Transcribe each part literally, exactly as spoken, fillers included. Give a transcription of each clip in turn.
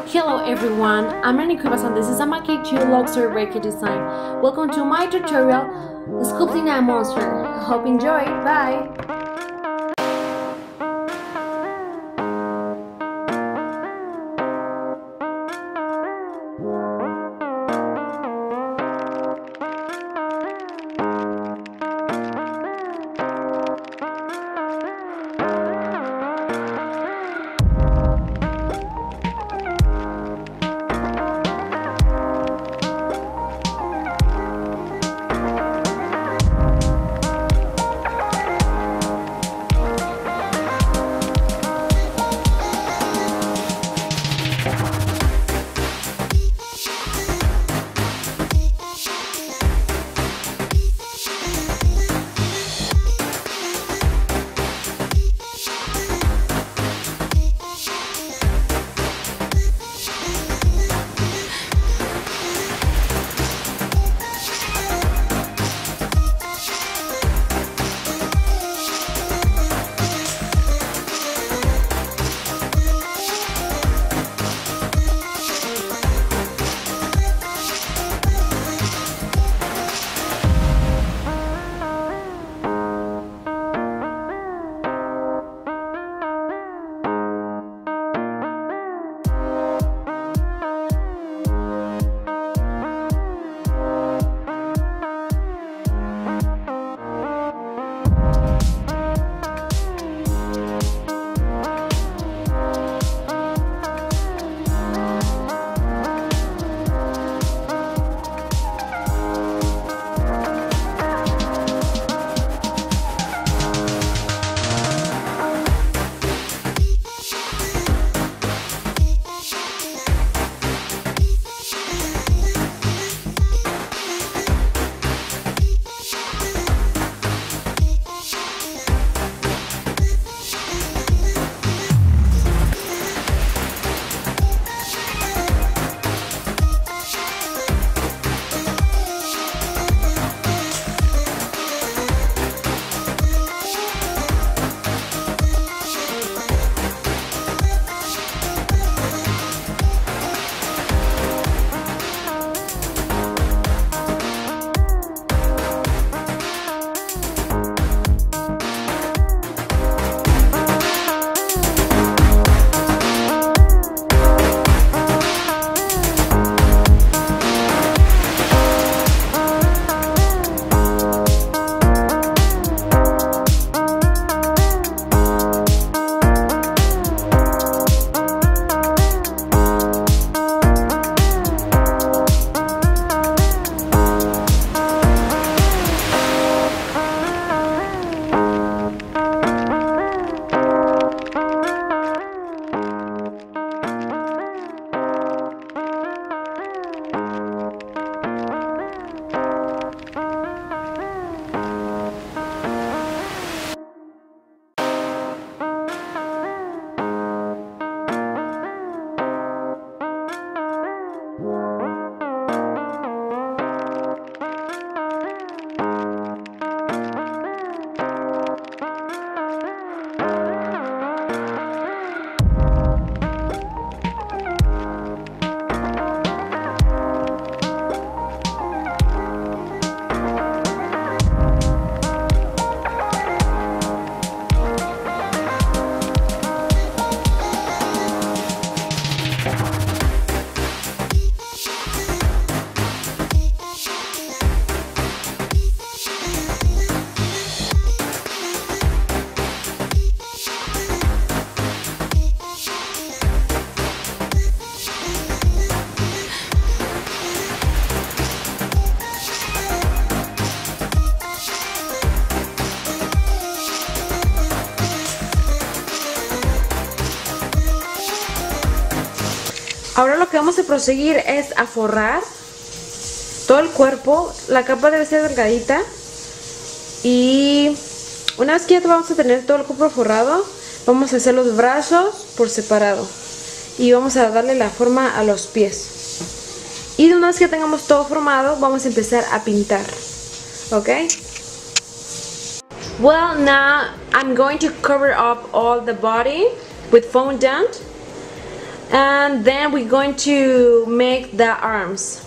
Hello everyone, I'm Rani Kubas and this is Amaki two Luxury Reiki Design. Welcome to my tutorial, Sculpting a Monster. Hope you enjoy. Bye! Ahora lo que vamos a proseguir es a forrar todo el cuerpo. La capa debe ser delgadita. Y una vez que ya vamos a tener todo el cuerpo forrado, vamos a hacer los brazos por separado. Y vamos a darle la forma a los pies. Y una vez que tengamos todo formado, vamos a empezar a pintar. ¿Ok? Well, now I'm going to cover up all the body with fondant. And then we're going to make the arms.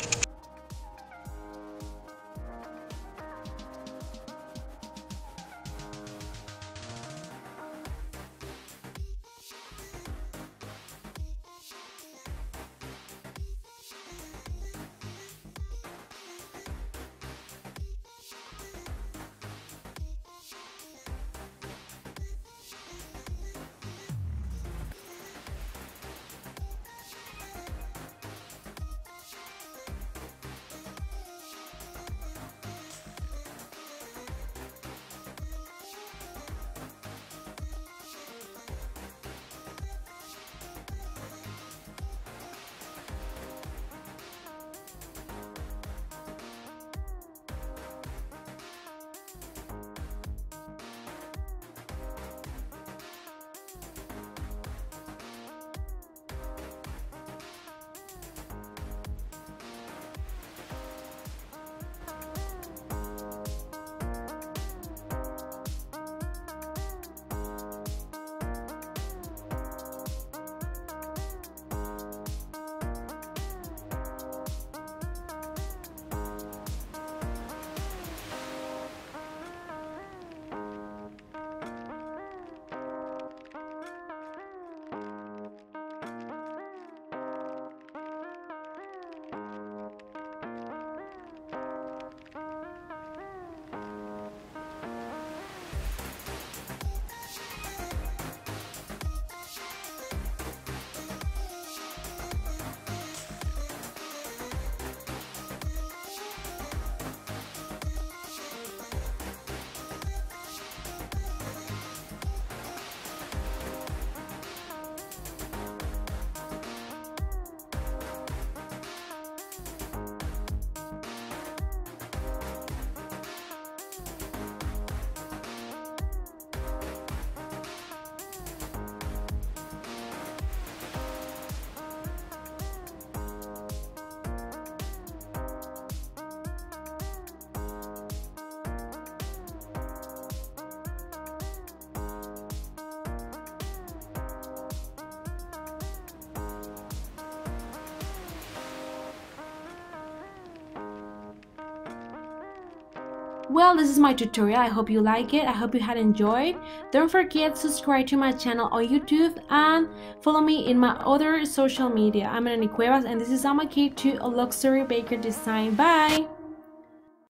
Well, this is my tutorial. I hope you like it. I hope you had enjoyed. Don't forget to subscribe to my channel on YouTube and follow me in my other social media. I'm Melanie Cuevas and this is Alma Key to a Luxury Baker Design. Bye!